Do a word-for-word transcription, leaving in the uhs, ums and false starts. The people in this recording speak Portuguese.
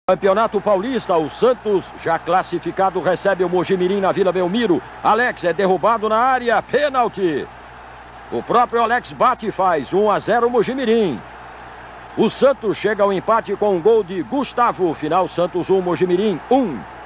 Campeonato Paulista, o Santos, já classificado, recebe o Mojimirim na Vila Belmiro. Alex é derrubado na área, pênalti. O próprio Alex bate e faz um a zero Mojimirim. O Santos chega ao empate com um gol de Gustavo. Final Santos um, Mojimirim um.